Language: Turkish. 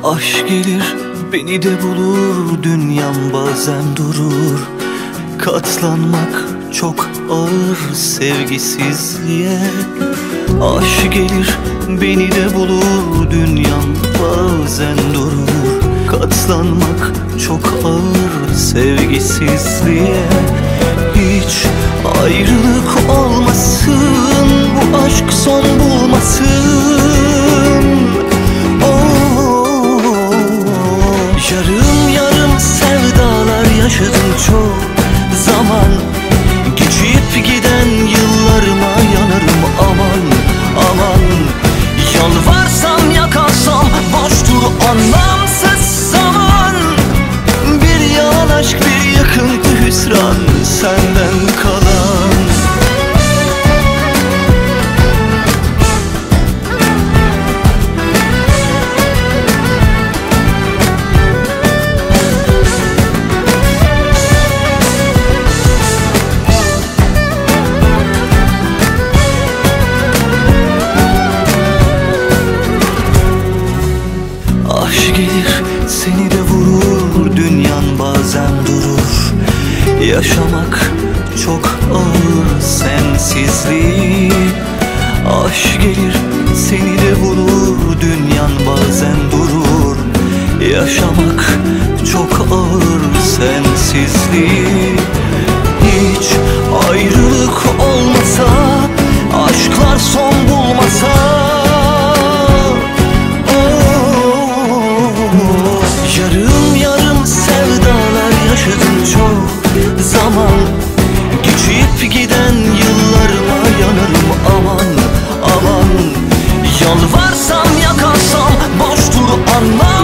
Aşk gelir beni de bulur, dünyam bazen durur. Katlanmak çok ağır sevgisizliğe. Aşk gelir beni de bulur, dünyam bazen durur. Katlanmak çok ağır sevgisizliğe. Hiç ayrılık olmasın, bu aşk son bulmasın. Yarım yarım sevdalar yaşadım çok zaman. Geçip giden yıllarıma yanarım aman aman. Yalvarsam yakarsam boştur anlamsız zaman. Bir yalan aşk, bir yakıntı hüsran senden kalan. Aşk gelir seni de vurur, dünyan bazen durur. Yaşamak çok ağır sensizliği. Aşk gelir seni de vurur, dünyan bazen durur. Yaşamak çok ağır sensizliği. Hiç ayrılık olmasa, aşklar son bulmasa. Yarım yarım sevdalar yaşadım çok zaman. Geçip giden yıllarıma yanarım aman aman. Yalvarsam yakarsam boştur anlar.